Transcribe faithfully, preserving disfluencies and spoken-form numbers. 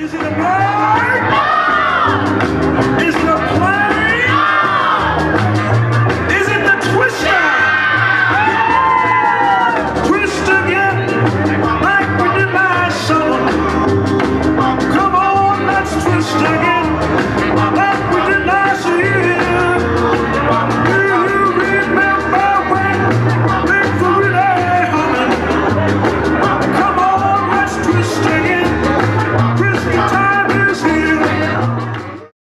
Is it a bird? No! Is it a plane? No! Is it the twister? No! Twist again, like we did last summer. Come on, let's twist again.